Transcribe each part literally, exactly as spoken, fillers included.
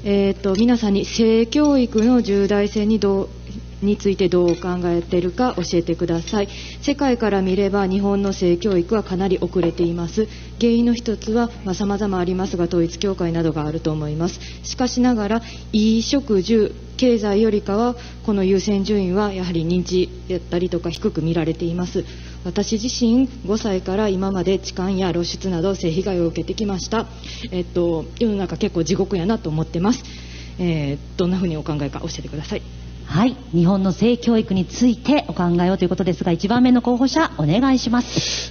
えー、と皆さんに性教育の重大性にどうについてどう考えているか教えてください。世界から見れば日本の性教育はかなり遅れています。原因の一つは、まあ、様々ありますが統一教会などがあると思います。しかしながら衣食住経済よりかはこの優先順位はやはり認知やったりとか低く見られています。私自身ごさいから今まで痴漢や露出など性被害を受けてきました。えっと、世の中結構地獄やなと思ってます。えー、どんなふうにお考えか教えてください。 はい、日本の性教育についてお考えをということですが、いちばんめの候補者お願いします。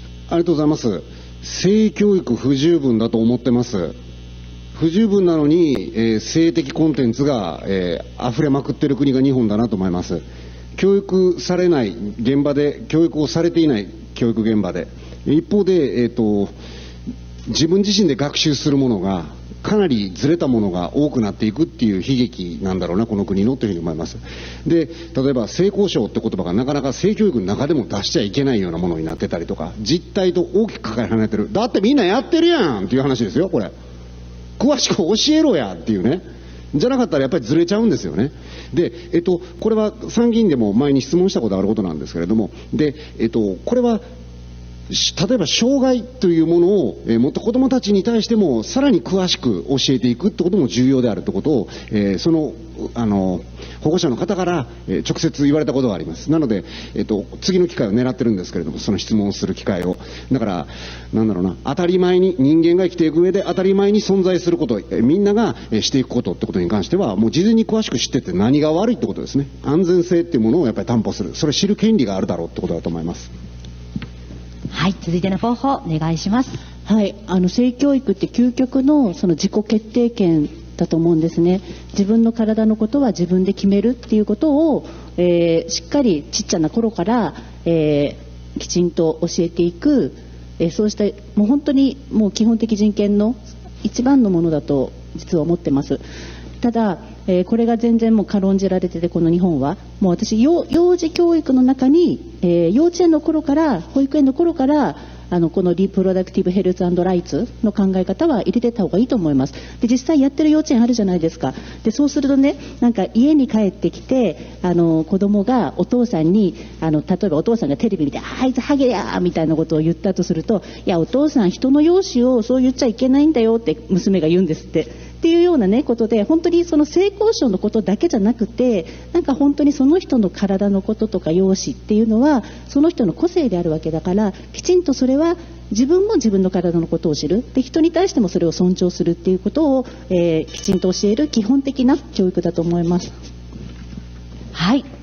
ありがとうございます。性教育不十分だと思ってます。不十分なのに、えー、性的コンテンツが、えー、溢れまくっている国が日本だなと思います。教育されない現場で、教育をされていない教育現場で、一方で、えーと、自分自身で学習するものがかなりずれたものが多くなっていくっていう悲劇なんだろうな、この国のというふうに思います。で、例えば性交渉って言葉がなかなか性教育の中でも出しちゃいけないようなものになってたりとか、実態と大きくかけ離れてる。だってみんなやってるやんっていう話ですよ、これ。詳しく教えろやっていうね。じゃなかったらやっぱりずれちゃうんですよね。で、えっと、これは参議院でも前に質問したことあることなんですけれども、で、えっと、これは例えば障害というものを、えー、もっと子どもたちに対してもさらに詳しく教えていくってことも重要であるってことを、えー、そのあの保護者の方から、えー、直接言われたことがあります。なので、えーと、次の機会を狙ってるんですけれども、その質問をする機会を、だからなんだろうな、当たり前に人間が生きていく上で当たり前に存在すること、えー、みんなが、えー、していくことってことに関してはもう事前に詳しく知ってて何が悪いってことですね。安全性っていうものをやっぱり担保する、それを知る権利があるだろうってことだと思います。 はい、続いての候補お願いします。 はい、あの性教育って究極のその自己決定権だと思うんですね。自分の体のことは自分で決めるっていうことを、えー、しっかりちっちゃな頃から、えー、きちんと教えていく、えー、そうしたもう本当にもう基本的人権の一番のものだと実は思ってます。ただ、えー、これが全然もう軽んじられてて、この日本はもう私幼、幼児教育の中に、えー、幼稚園の頃から保育園の頃からあのこのリプロダクティブヘルス&ライツの考え方は入れてた方がいいと思います。で、実際やってる幼稚園あるじゃないですか。で、そうするとね、なんか家に帰ってきてあの子供がお父さんにあの例えばお父さんがテレビ見てあいつハゲやみたいなことを言ったとすると、いやお父さん人の容姿をそう言っちゃいけないんだよって娘が言うんですってっていうようなねことで、本当にその性交渉のことだけじゃなくて、なんか本当にその人の体のこととか容姿っていうのはその人の個性であるわけだから、きちんとそれは自分も自分の体のことを知る、で人に対してもそれを尊重するっていうことを、えー、きちんと教える基本的な教育だと思います。 はい。